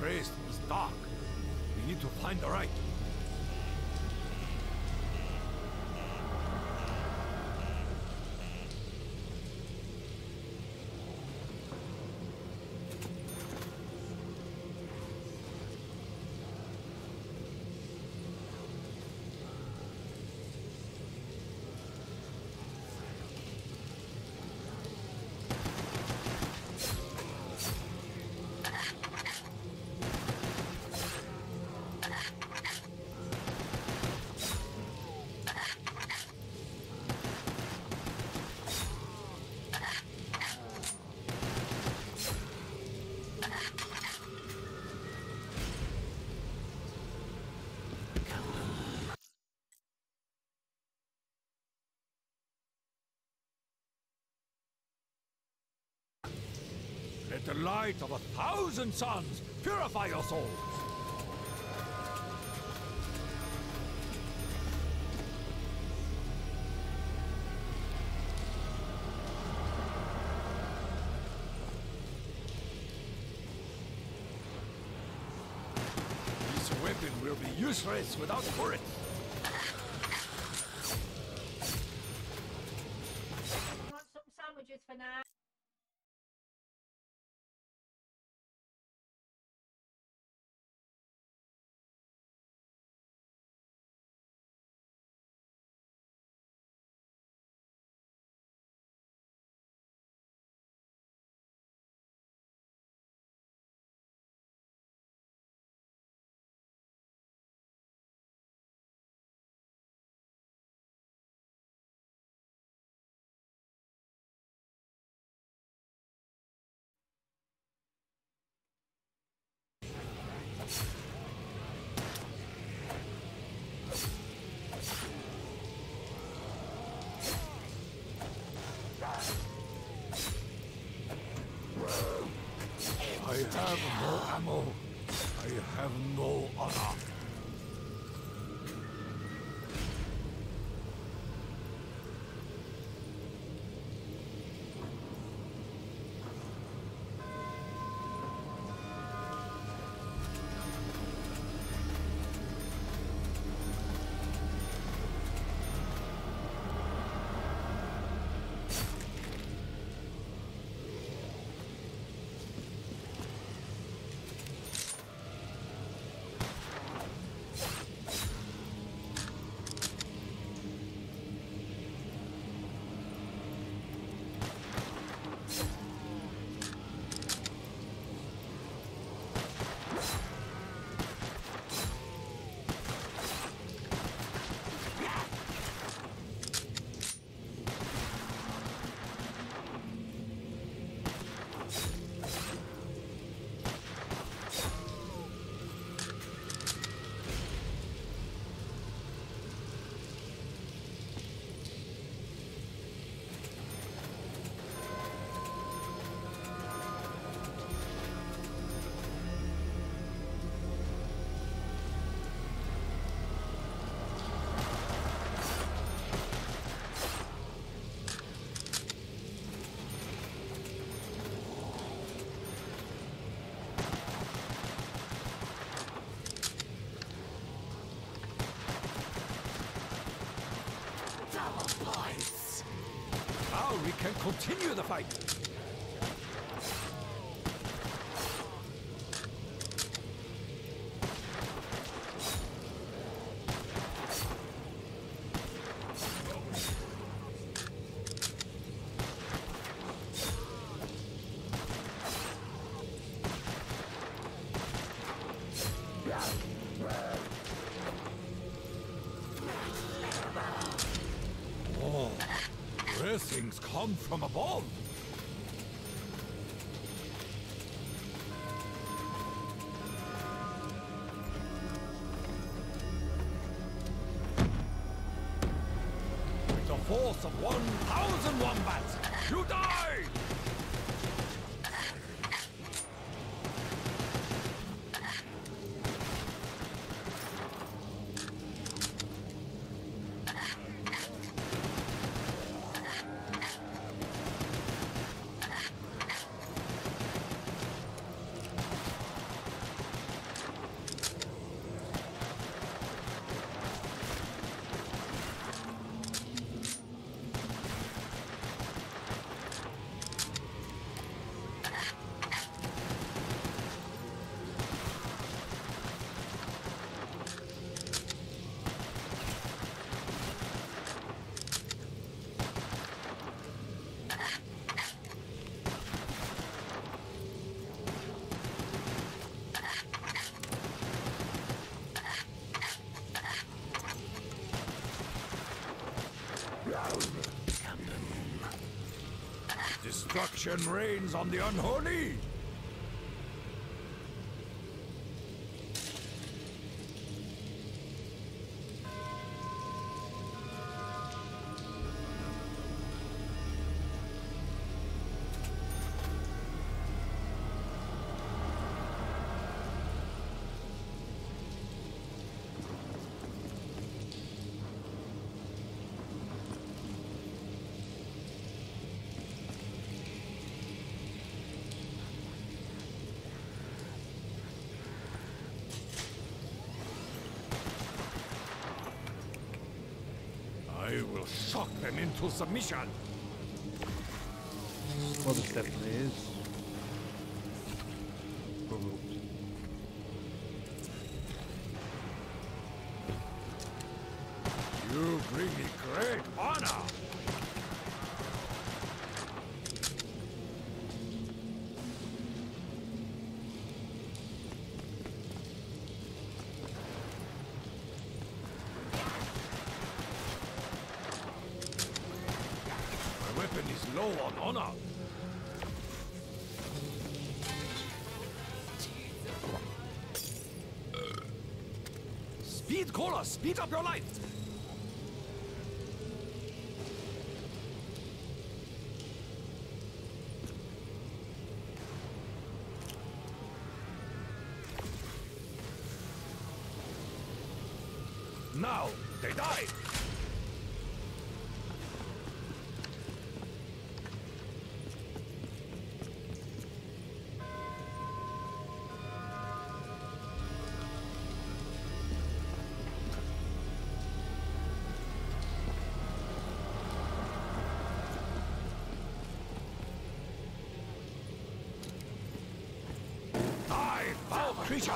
Priest is dark. We need to find the right. Let the light of 1,000 suns purify your souls. This weapon will be useless without bullets. I want some sandwiches for now. I have no ammo. I have no honor. Now we can continue the fight. Oh, blessings come from above. With the force of 1,000 wombats, you die! Destruction reigns on the unholy! I will shock them into submission! Well, this definitely is. VERRUKT. You bring me great honor! My weapon is low on honor. Speed, Cola! Speed up your life! Now, they die! Die, foul creature!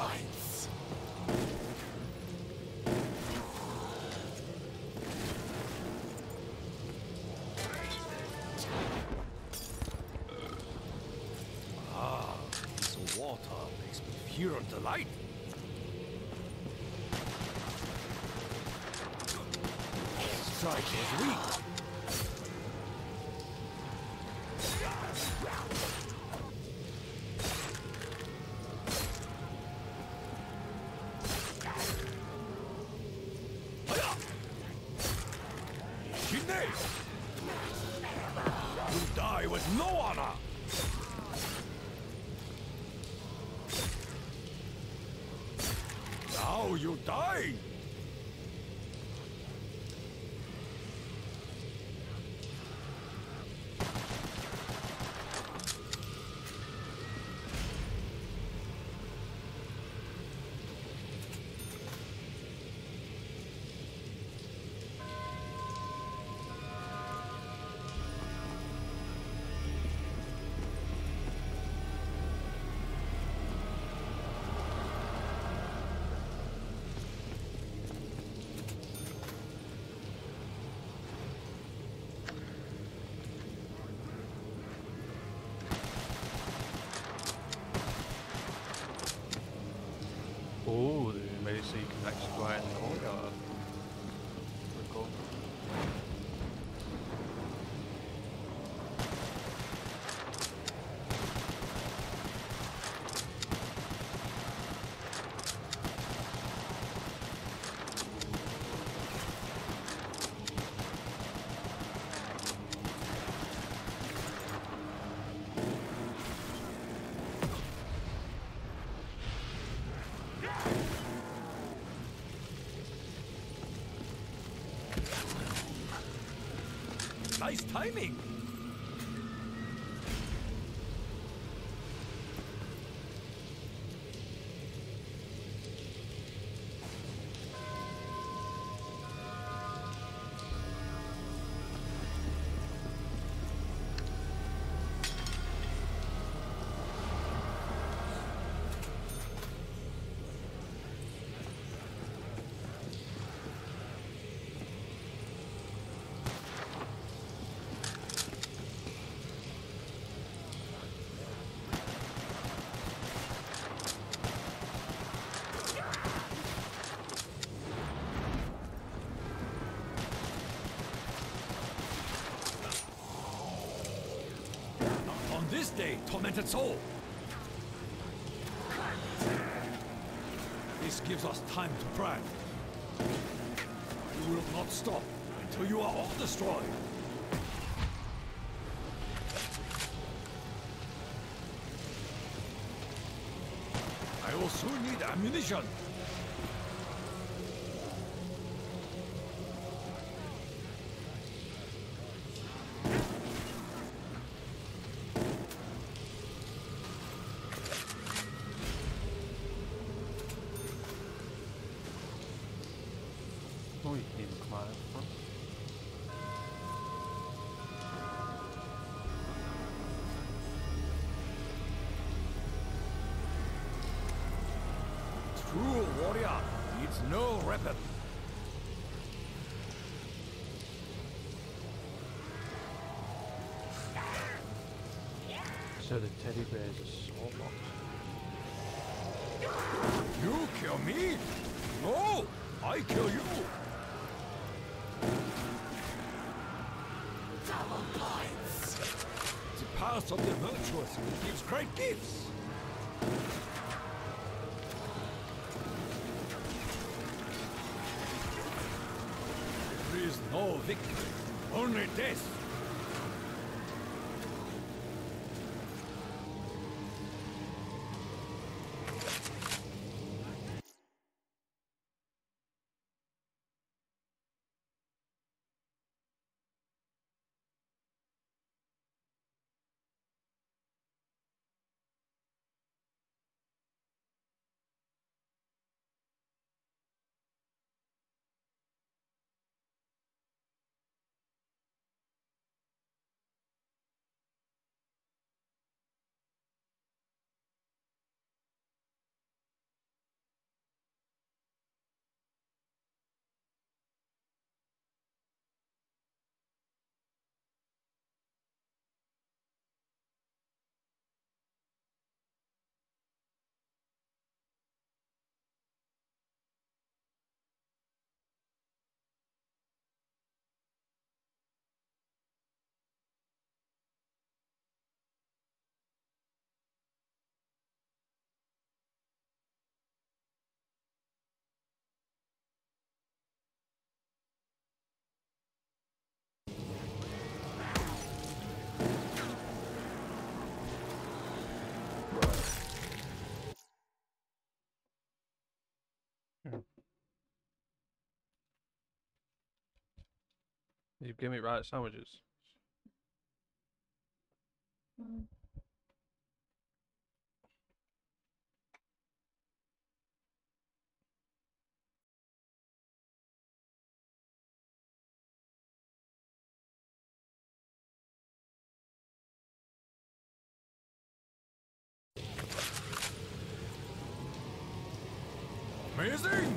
This water makes me pure delight. Strike was weak. You die with no honor! Now you die! Oh, they made it so you can actually go out in the courtyard. Pretty cool. Nice timing! this day, tormented soul. This gives us time to plan. We will not stop until you are all destroyed. I will soon need ammunition. Oh, you can even climb up front. True warrior needs no weapon. So the teddy bear's a smallpox. You kill me? No, I kill you. Double points. The path of the virtuous gives great gifts. There is no victory, only death. You give me right sandwiches. Amazing!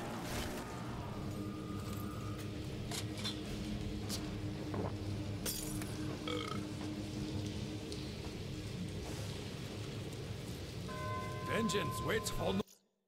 Vengeance waits for no.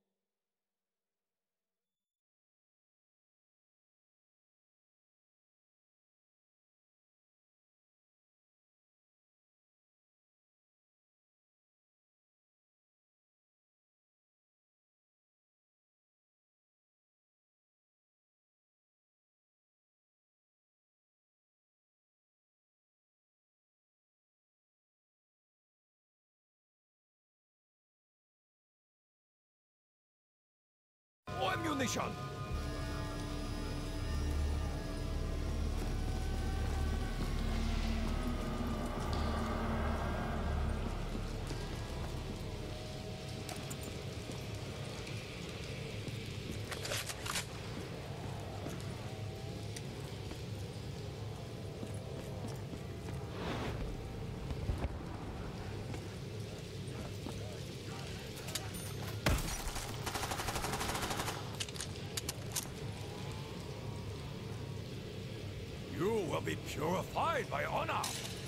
Ammunition! You will be purified by honor!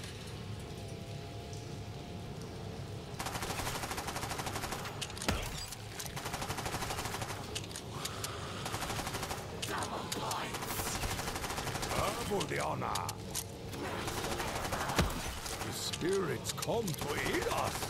Double points. Double the honor! This Spirits come to aid us.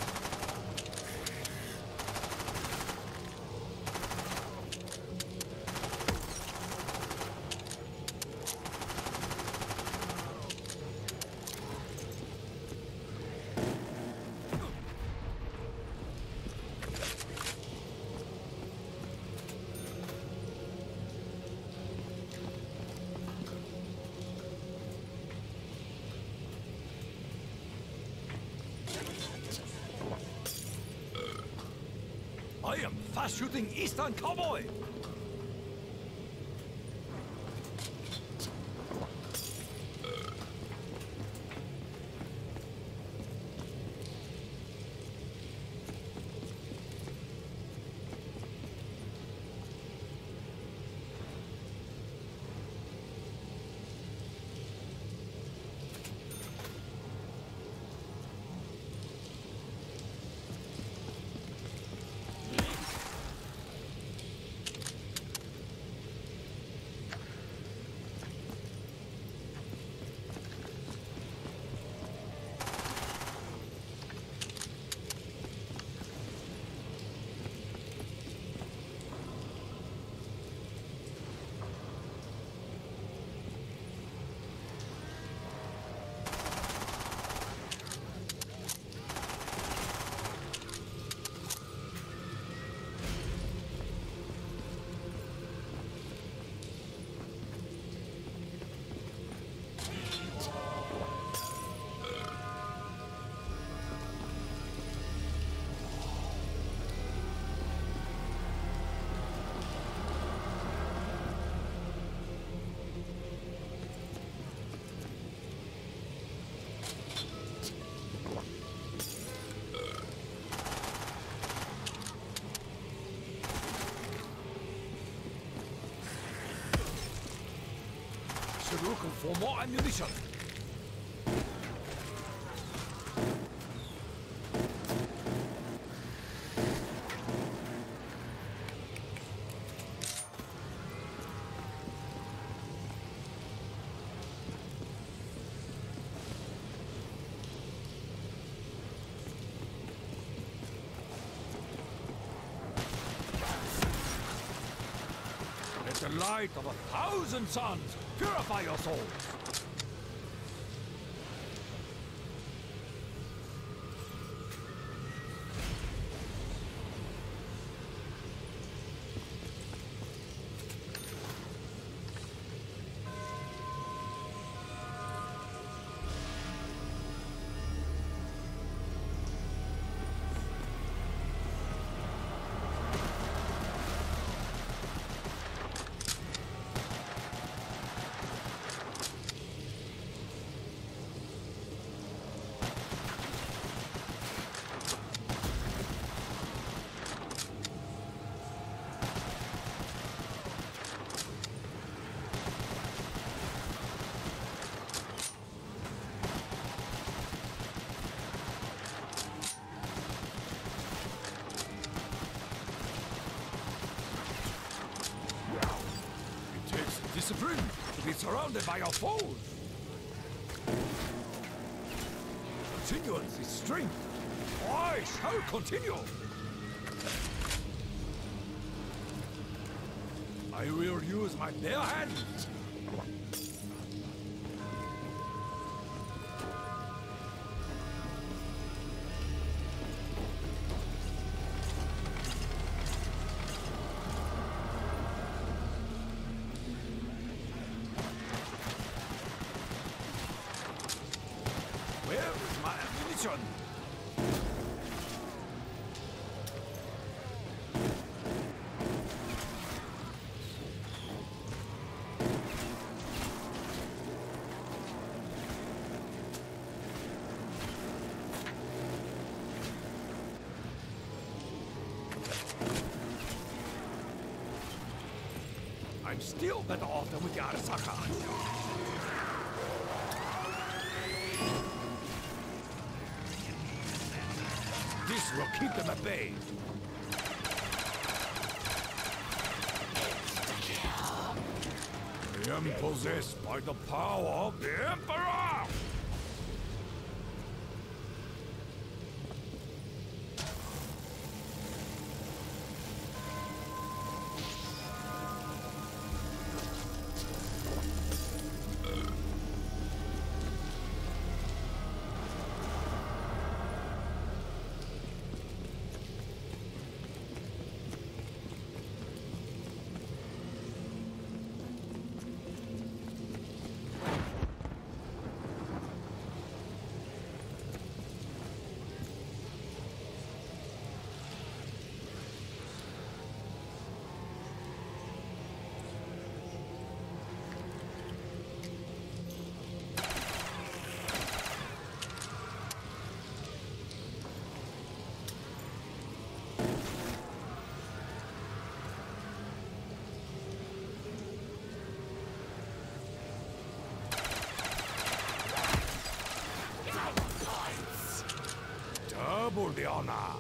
I am fast-shooting Eastern Cowboy! Looking for more ammunition. Let the light of 1,000 suns purify your souls! Discipline to be surrounded by our foes. Continuance is strength. I shall continue. I will use my bare hands. Where is my ammunition? I'm still better off than with the Arasaka. This will keep them at bay. I am possessed by the power of the Emperor! honor.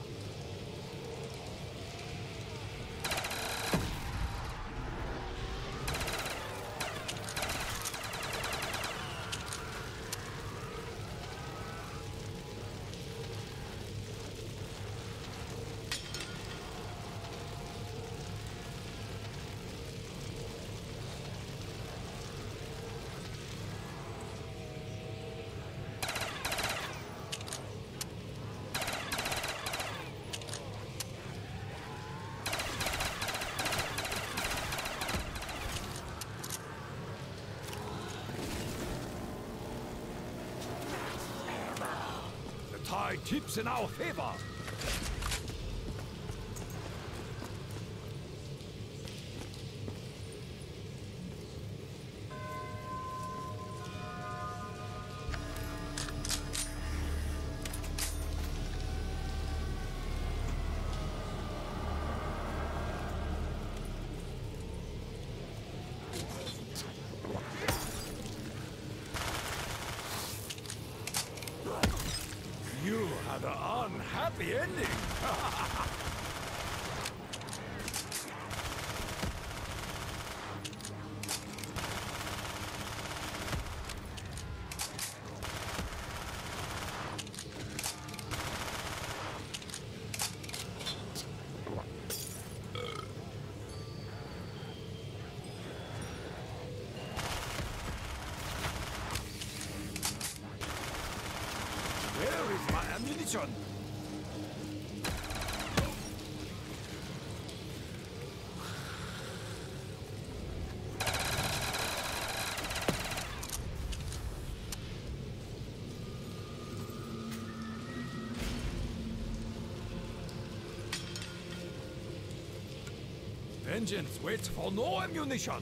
The tide tips in our favor. You had an unhappy ending. Where is my ammunition? Vengeance waits for no ammunition.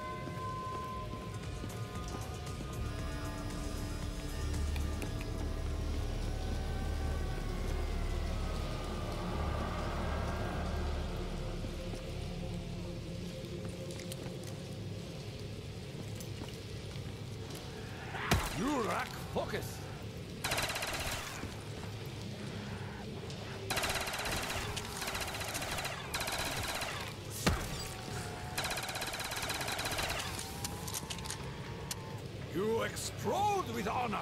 You lack focus. You explode with honor.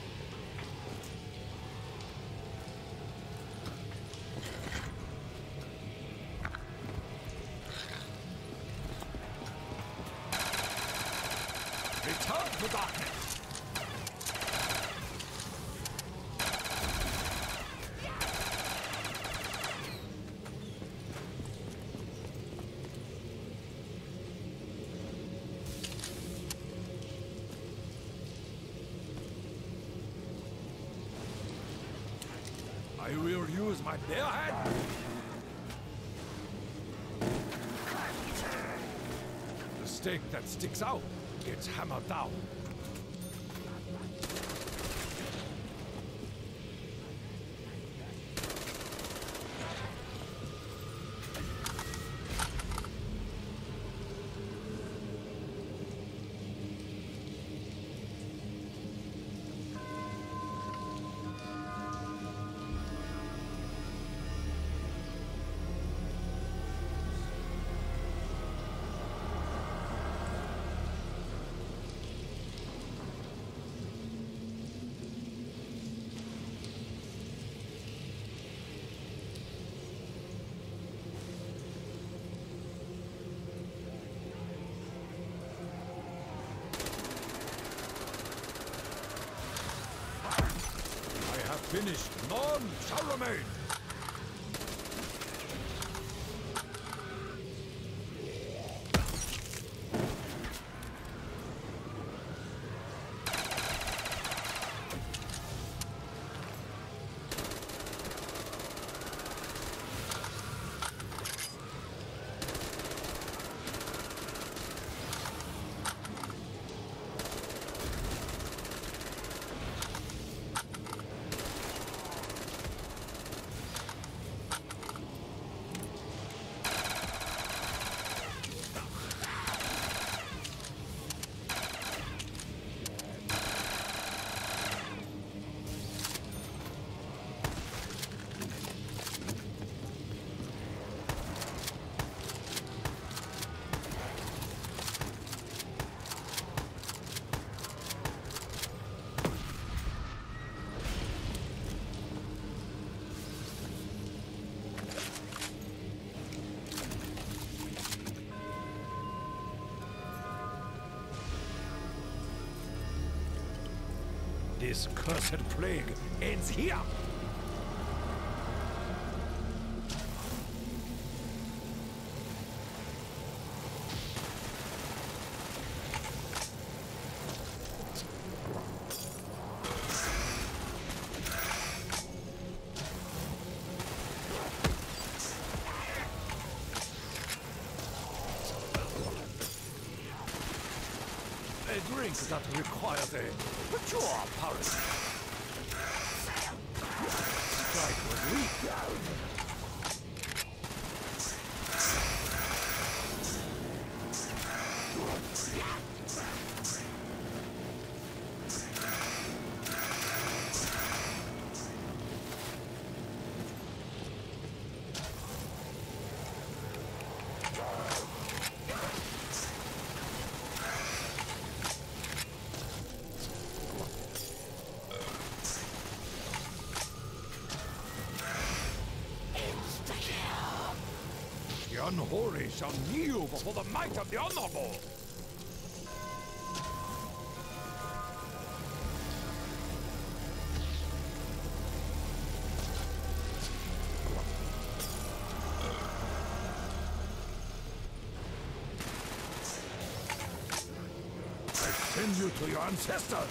Return to darkness. I will use my bare hand. The stake that sticks out gets hammered down. Finished, none shall remain. This cursed plague ends here! A drink that requires a mature palate. Strike was weak. The unholy shall kneel before the might of the honorable! I send you to your ancestors!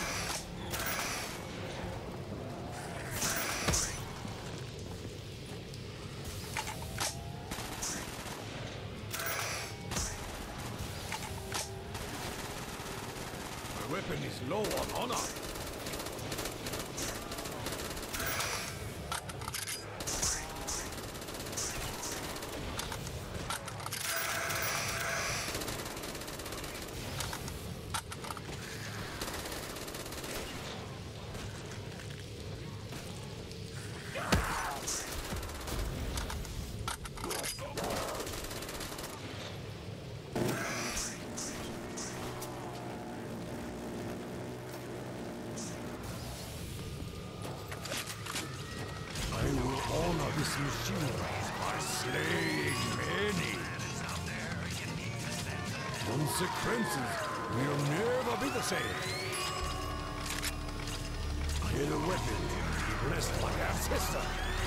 My weapon is low on honor. I will honor this machine by slaying many. Consequences will never be the same. May the weapon be blessed by their ancestor.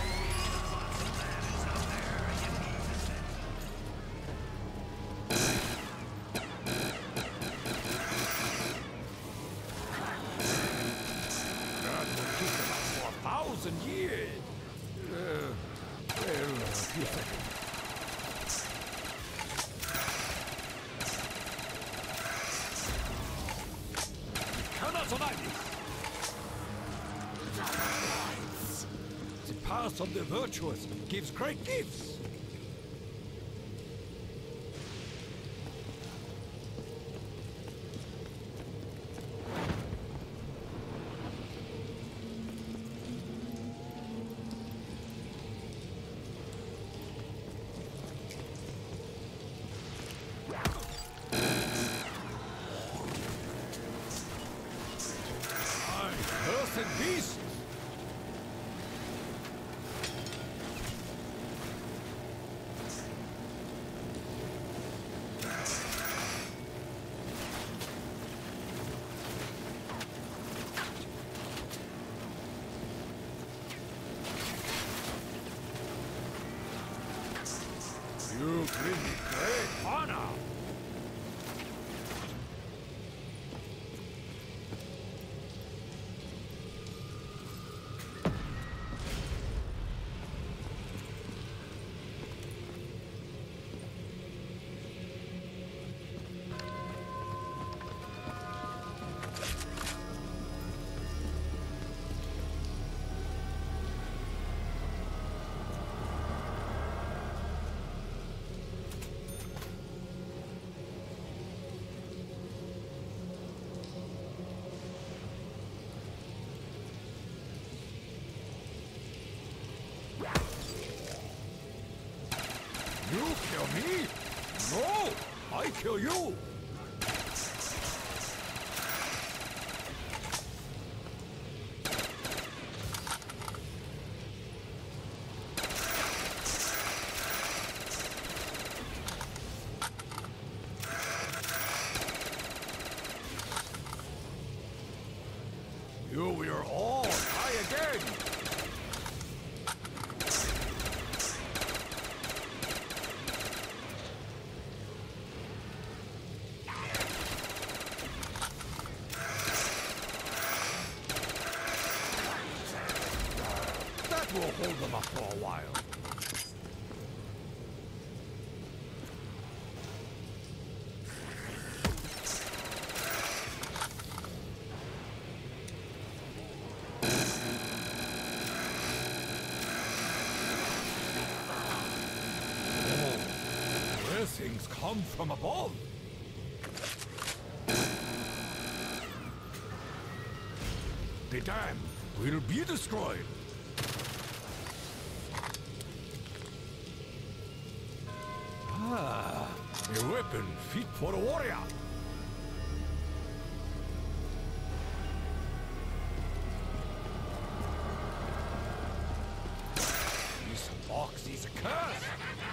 That will keep them up for 1,000 years. A few seconds. Cannot survive this. The path of the virtuous gives great gifts. Cursed beast! You bring me great honor! You kill me? No! I kill you! After all, try again. That will hold them up for a while. Things come from above. The dam will be destroyed. Ah, a weapon fit for a warrior. This box is a curse.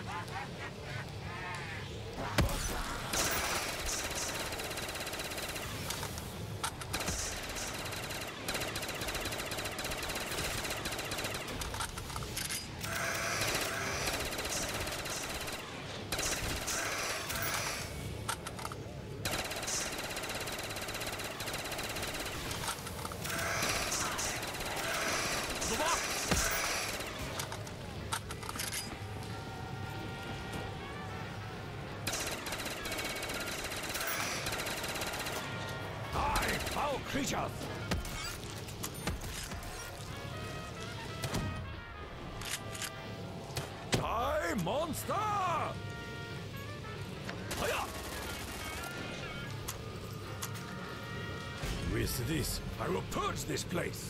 Foul creatures! Die, monster! Hiya! With this, I will purge this place!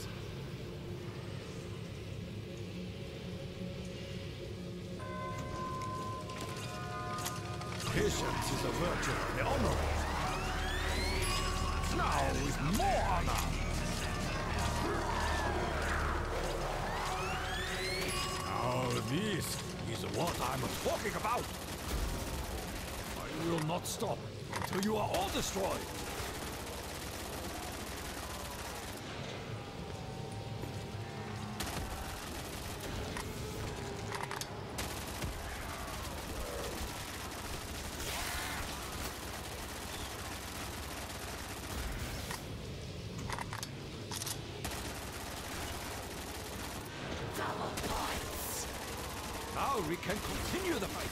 Patience is a virtue of the honorable. Now with more honor! Now this is what I'm talking about! I will not stop until you are all destroyed! Now we can continue the fight.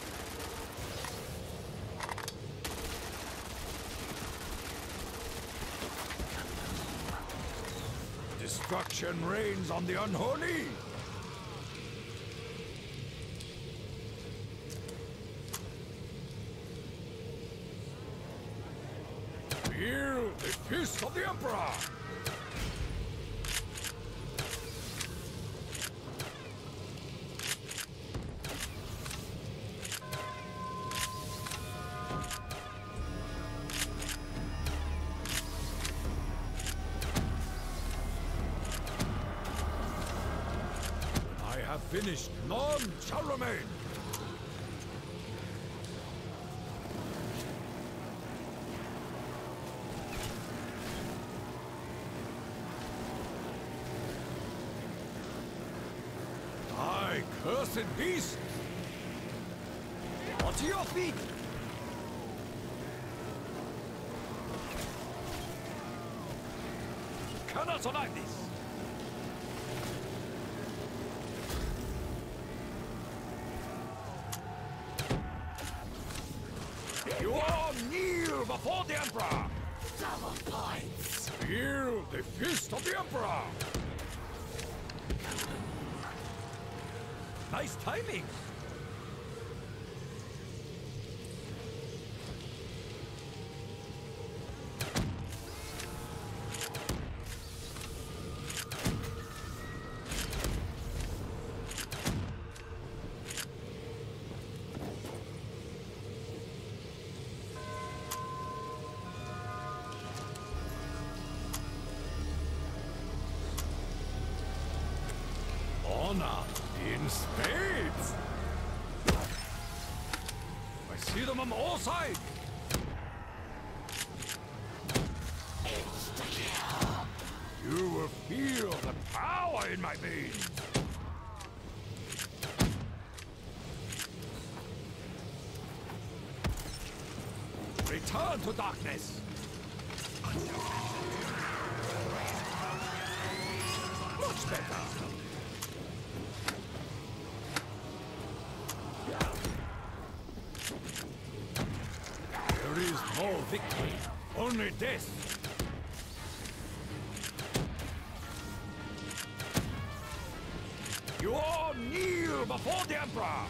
Destruction reigns on the unholy. Feel the fist of the Emperor. Finished, none shall remain. Die, cursed beast! Onto your feet! Cannot survive this! You all kneel before the Emperor! Double points! Feel the fist of the Emperor! Nice timing! Honor in spades! I see them on all sides! You will feel return to darkness. Much better. There is no victory, only death. You all kneel before the Emperor!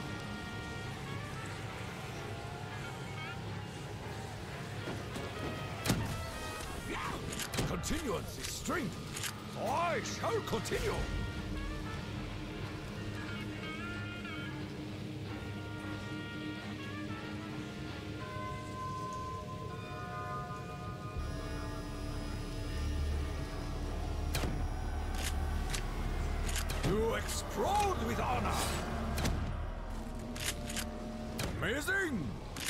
Continuance is strength, so I shall continue. You explode with honor! Amazing!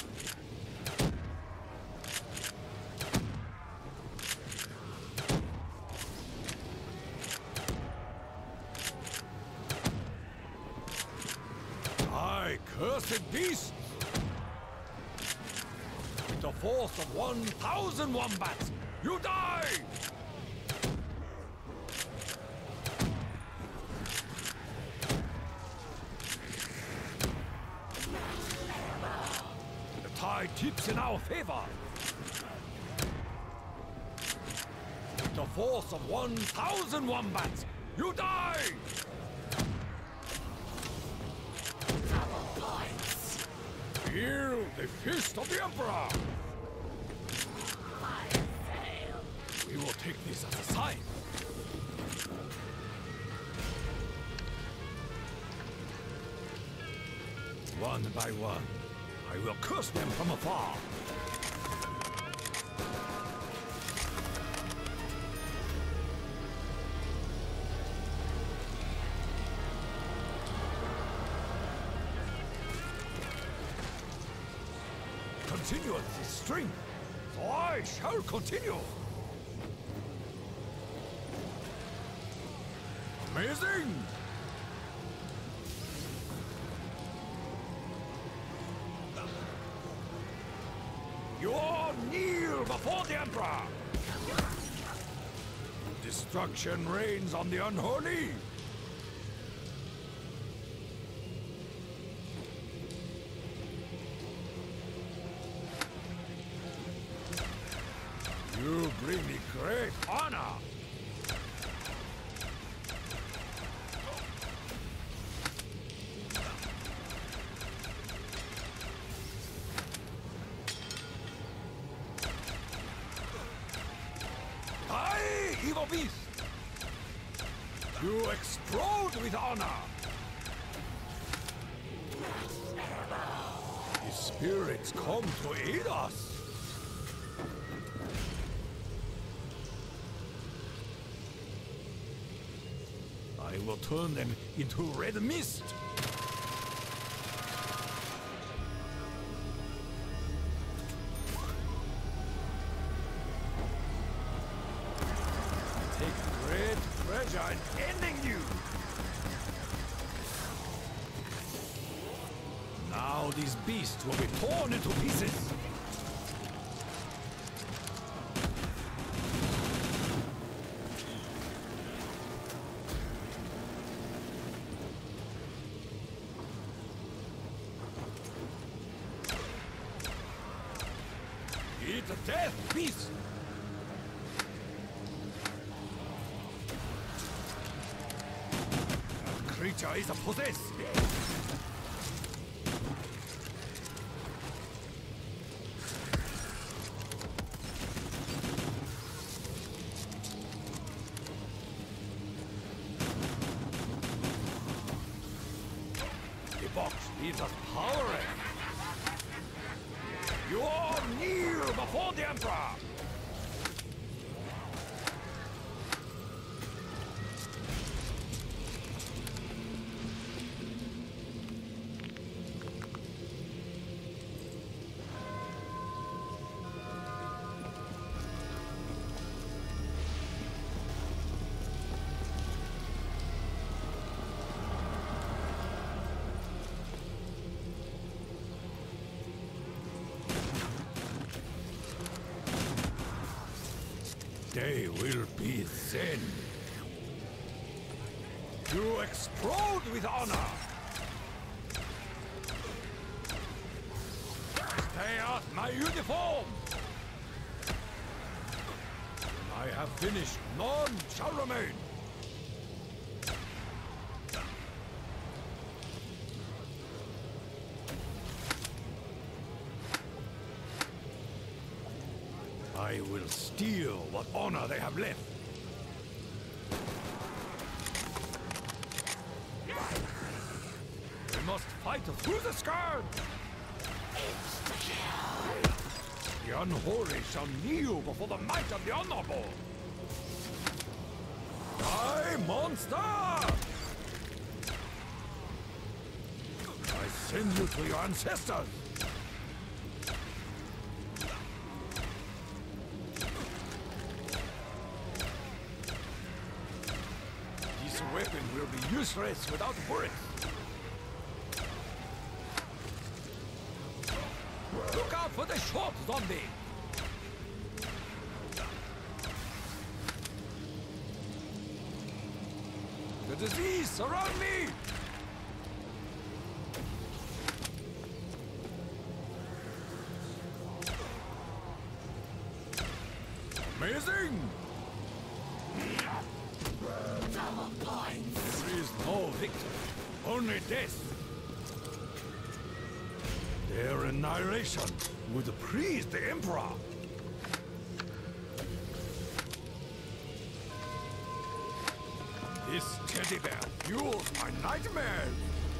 Cursed beast! With the force of 1,000 wombats, you die! The tide tips in our favor. With the force of 1,000 wombats, you die! Hear the fist of the Emperor! I fail. We will take this as a sign. One by one, I will curse them from afar. Continuance is strength, so I shall continue. Amazing! You all kneel before the Emperor! Destruction reigns on the unholy! You bring me great honor! Die, evil beast! You explode with honor! The spirits come to aid us! I will turn them into red mist. Take great pleasure in ending you. Now these beasts will be torn into pieces. Eat the death beast! The creature is possessed! The box gives us power! You all kneel before the Emperor! day will be thin. You explode with honor! Stay out my uniform! When I have finished, none shall remain! I will steal what honor they have left. We must fight through the scourge! The unholy shall kneel before the might of the honorable! Die, monster! I send you to your ancestors! This weapon will be useless without bullets. Look out for the short zombie! The disease surround me! Amazing! Double points. There is no victory, only death. Their annihilation would please the Emperor. This teddy bear fuels my nightmares.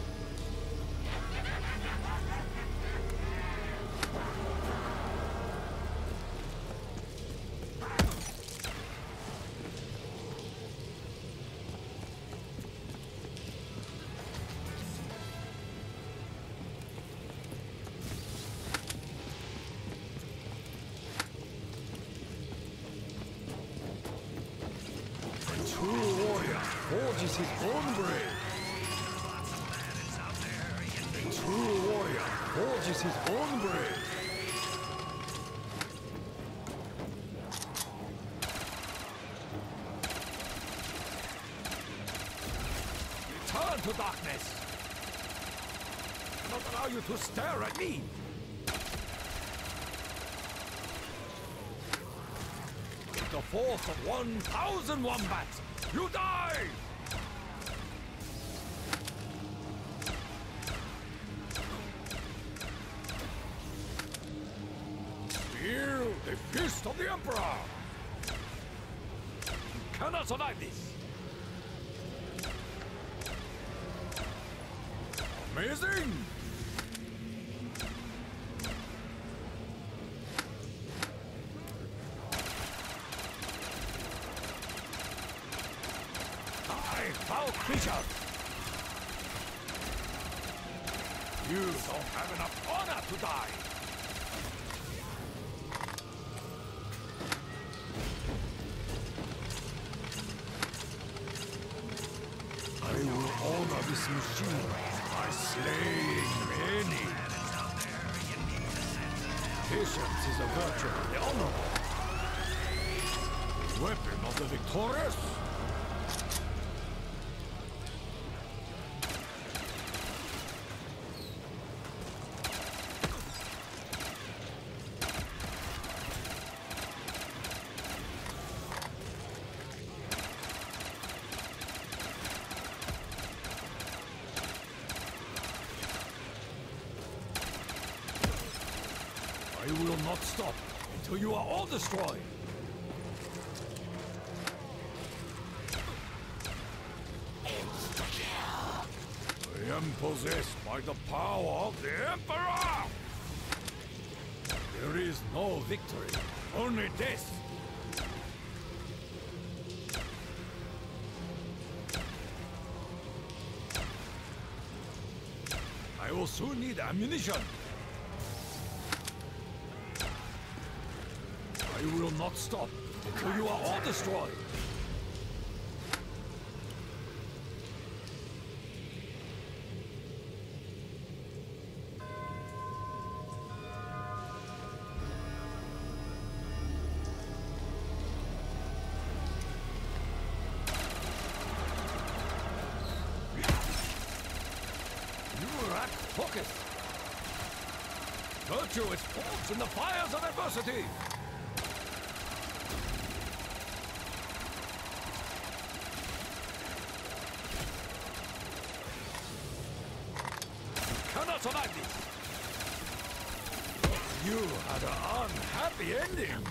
True warrior forges his own grave. The true warrior forges his own grave. Return to darkness. I cannot allow you to stare at me. The force of 1,000 wombats! You die! Feel the fist of the Emperor! You cannot survive this! Amazing! Foul creature! You don't have enough honor to die! I will honor this machine by slaying many. Patience is a virtue of the honorable. Weapon of the victorious. I will not stop until you are all destroyed. I am possessed by the power of the Emperor! There is no victory, only death. I will soon need ammunition. I will not stop until you are all destroyed. virtue is forged in the fires of adversity. You cannot survive this. You had an unhappy ending.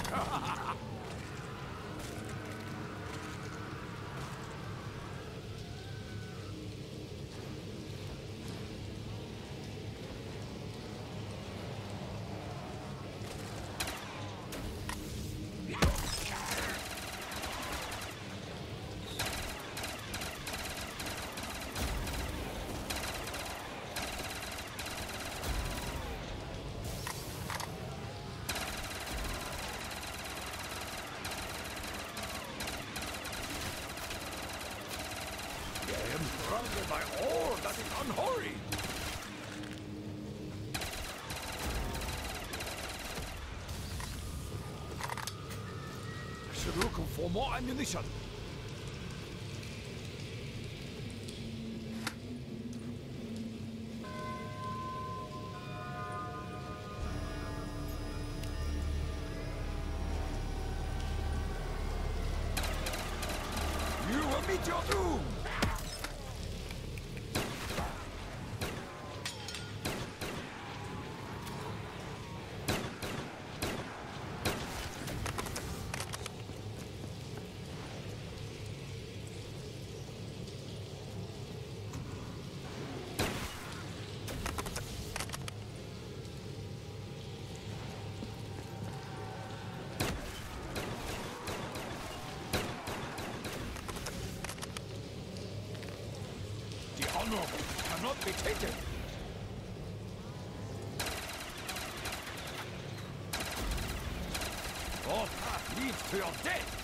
I am surrounded by all that is unholy. I should look for more ammunition. You will meet your doom! Honorable cannot be tainted. Your path leads to your death.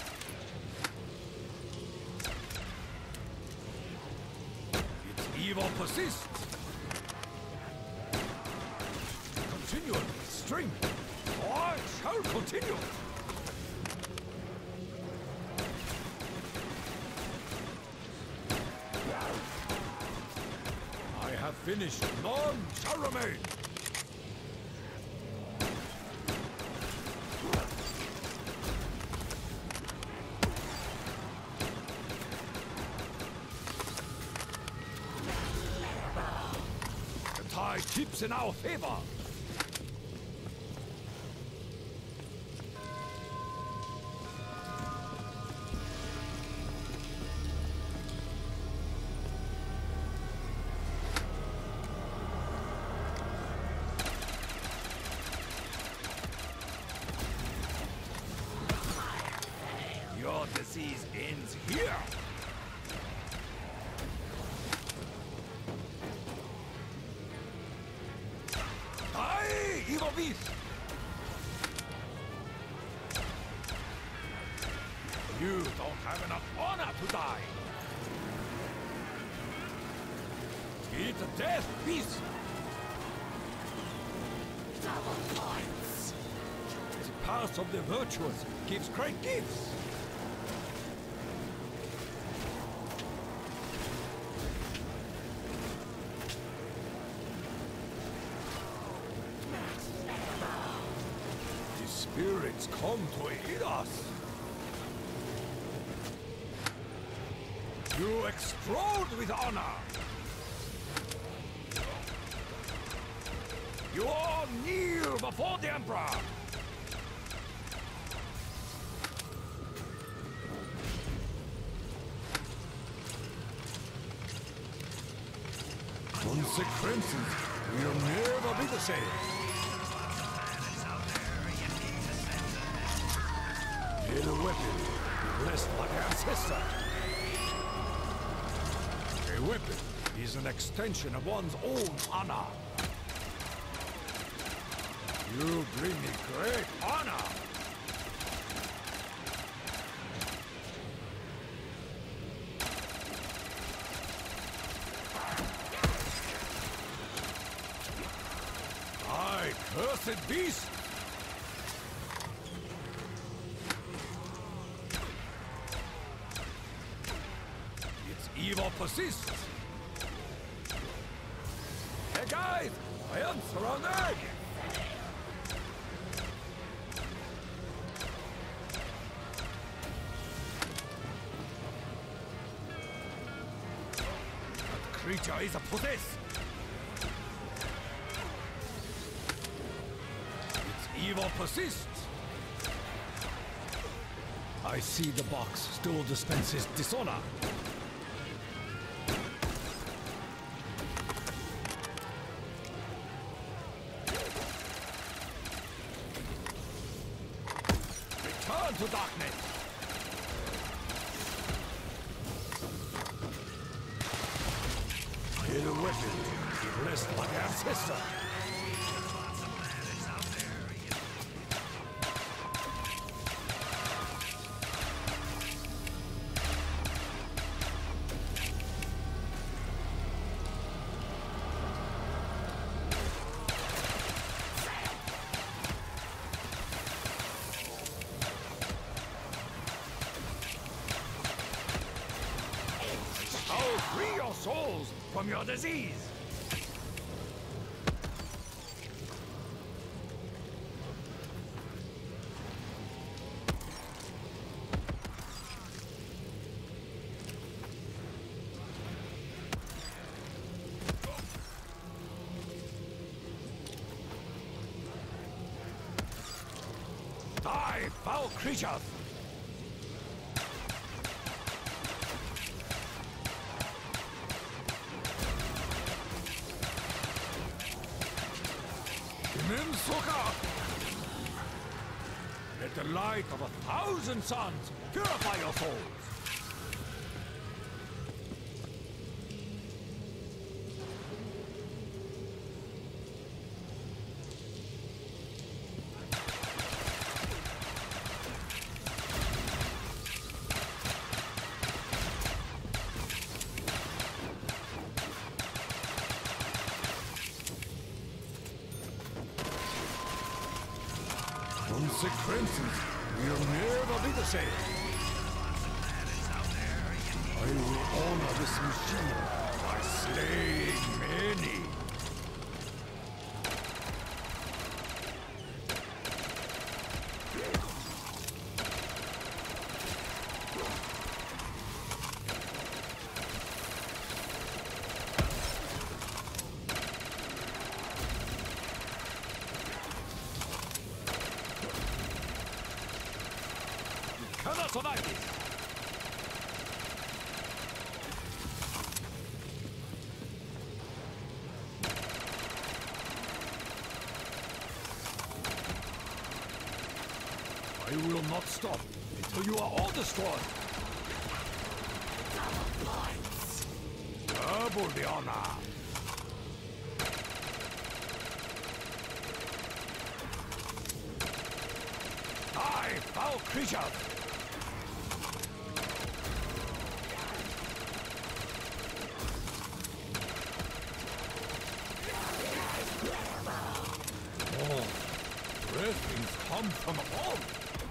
Its evil persists. Continue, string. I shall continue. I have finished. None shall remain. The tide keeps in our favor. Your disease ends here. Die, evil beast! You don't have enough honor to die. Eat death, beast! Double points. The path of the virtuous gives great gifts. The spirits come to aid us. You explode with honor. You all kneel before the Emperor. Consequences will never be the same. May the weapon be blessed by the ancestor. A weapon is an extension of one's own honor. You bring me great honor. Cursed beast! Its evil persists. Hey guys, I am surrounded! creature is possessed. Its evil persists. I see the box still dispenses dishonor. Return to darkness. Hear the weapon, blessed by the ancestor. I'll free your souls from your disease. Die, foul creatures! Soka! Let the light of 1,000 suns purify your souls! Consequences will never be the same. I will honor this machine by slaying many. Cannot survive this! I will not stop until you are all destroyed. Double the honor. Die, foul creature! Oh, breathings come from above.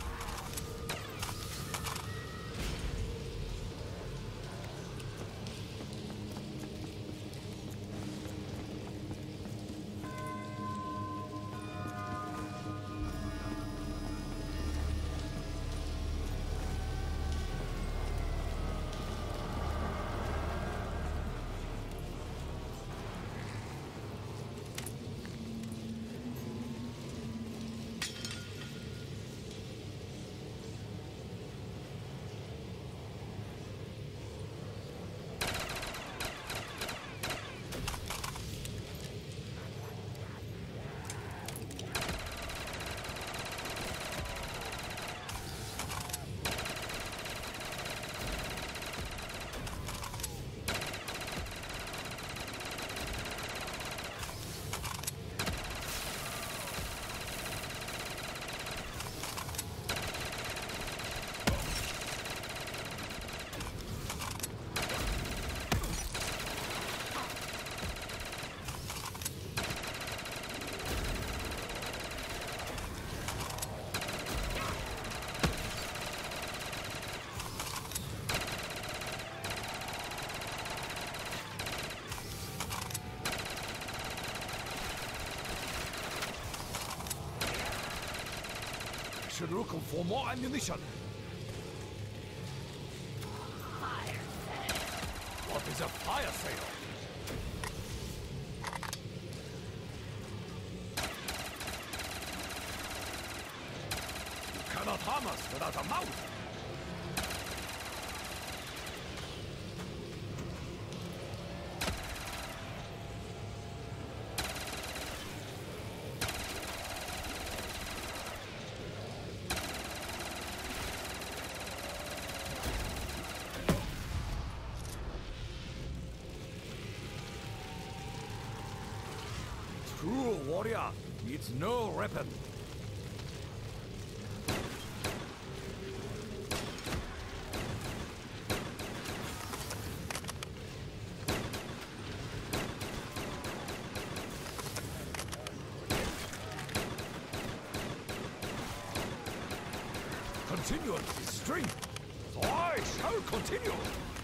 Should look for more ammunition. What is a fire sale? cannot harm us without a mouth. True warrior needs no weapon. Continuance is strength, so I shall continue.